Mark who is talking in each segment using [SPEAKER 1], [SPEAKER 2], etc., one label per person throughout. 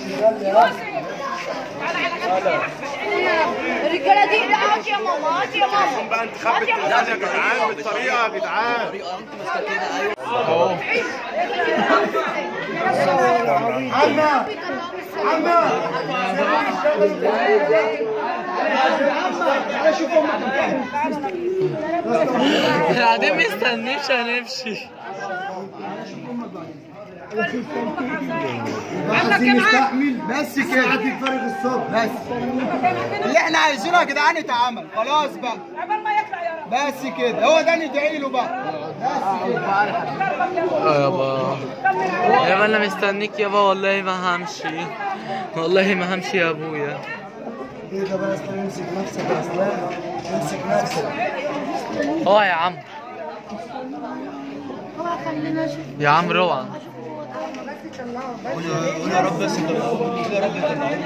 [SPEAKER 1] الرجاله دي هات يا ماما، هات يا ماما
[SPEAKER 2] بقى انتخاب التلفزيون يا جدعان بالطريقه يا جدعان. اهو
[SPEAKER 3] قاعدين مستنيش هنمشي.
[SPEAKER 4] عايزين نستحمل بس كده. هديك فرق الصبح بس اللي احنا عايزينه يا جدعان يتعمل خلاص بقى.
[SPEAKER 5] عبال ما يطلع يا رب.
[SPEAKER 4] بس كده هو ده ندعي له بقى. بس كده.
[SPEAKER 3] يابا انا مستنيك يابا، والله ما همشي، والله ما همشي يا ابويا.
[SPEAKER 4] ايه ده بقى؟ امسك نفسك يا اسلام، امسك نفسك.
[SPEAKER 3] اوعى يا عم، يا عم روعة.
[SPEAKER 4] قول يا رب بس يطلعوه، قول يا رب يطلعوه.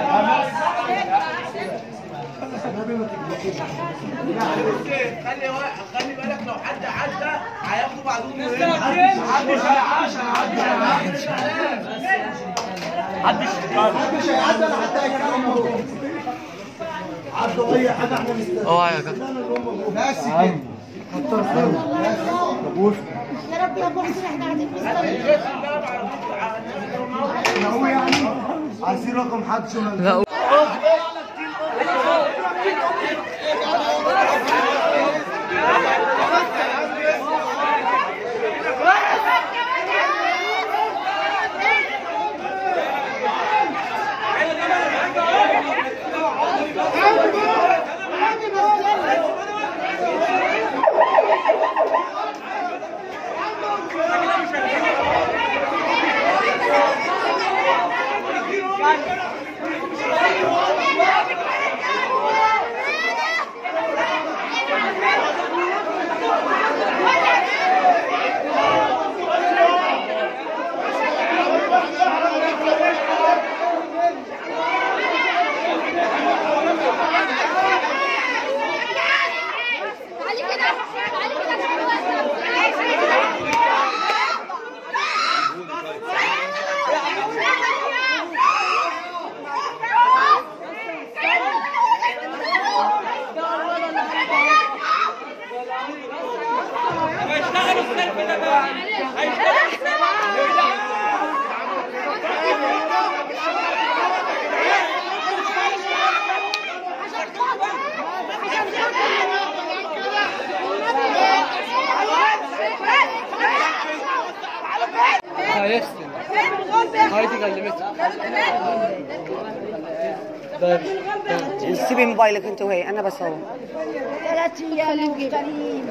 [SPEAKER 2] خلي بالك لو حد عدى هياخدوا بعضهم.
[SPEAKER 4] محدش هيعدي ولا حتى هيكلم اهو. عدوا اي حاجه احنا مستنيين.
[SPEAKER 3] اوعى يا جدع.
[SPEAKER 4] بس كده. كتر خيرك.
[SPEAKER 1] يا رب يا بوحدي احنا قاعدين مستنيين.
[SPEAKER 4] هو يعني عايزين رقم حد شو
[SPEAKER 3] لا هيفصل. هايدي كلمتها.
[SPEAKER 6] سيبي موبايلك انت وهي، انا بصور.
[SPEAKER 1] 3 ايام مفترين،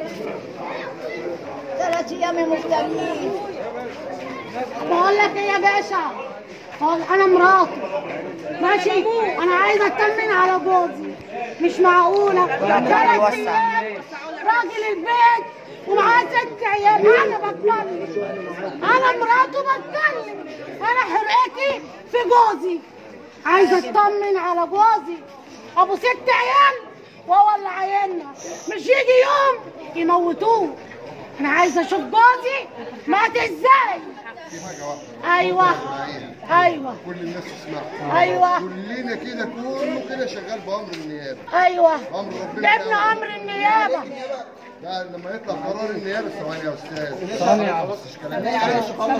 [SPEAKER 1] 3 ايام مفترين. بقول لك ايه يا باشا؟ انا مراته ماشي، انا عايزه اطمن على جوزي. مش معقوله 3 ايام راجل البيت ومعاه 6 عيال. انا بتكلم، انا مراته بتكلم، انا حرقتي في جوزي، عايزه اطمن على جوزي ابو 6 عيال وهو اللي عيالنا، مش يجي يوم يموتوه. انا عايزه اشوف جوزي مات ازاي. ايوه ايوه
[SPEAKER 7] كل الناس تسمعها.
[SPEAKER 1] ايوه
[SPEAKER 7] كلنا كده، كله كده شغال بامر النيابه.
[SPEAKER 1] ايوه
[SPEAKER 7] امر ربنا.
[SPEAKER 1] جبنا امر النيابه.
[SPEAKER 7] لا لما يطلع قرار النيابه. ثواني يا استاذ،
[SPEAKER 3] ثواني يا عم.
[SPEAKER 7] خلصش كلام.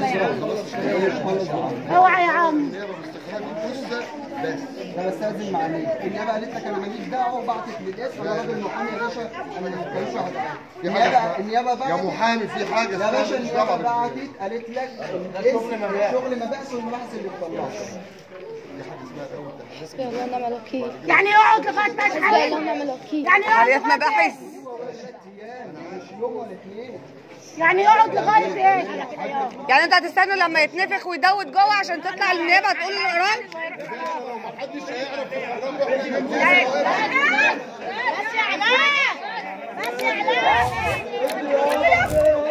[SPEAKER 1] اوعى يا عم.
[SPEAKER 7] النيابه باستخراج الجثه بس.
[SPEAKER 4] انا بستاذن معاليك، النيابه قالت لك انا ماليش دعوه وبعتت للاسم. انا راجل محامي يا باشا، انا ما بتكلمش على حاجه. النيابه
[SPEAKER 7] يا
[SPEAKER 4] بعتت
[SPEAKER 7] محامي في حاجه
[SPEAKER 4] يا باشا، النيابه بعتت قالت لك شغل مباحث والمباحث اللي بتطلعها.
[SPEAKER 8] حسبي الله ونعم الوكيل.
[SPEAKER 1] يعني يقعد لغايه ما
[SPEAKER 8] حسبي الله
[SPEAKER 1] يتحل.
[SPEAKER 8] ونعم الوكيل.
[SPEAKER 1] يعني يقعد
[SPEAKER 6] عمليات
[SPEAKER 1] لغاية
[SPEAKER 6] مباحث.
[SPEAKER 1] يعني يقعد لغايه ايه؟
[SPEAKER 6] يعني انتوا هتستنوا لما يتنفخ ويدود جوه عشان تطلع النيابه تقول القرار؟
[SPEAKER 7] محدش هيعرف الكلام ده.
[SPEAKER 1] بس يا علاء، بس يا علاء.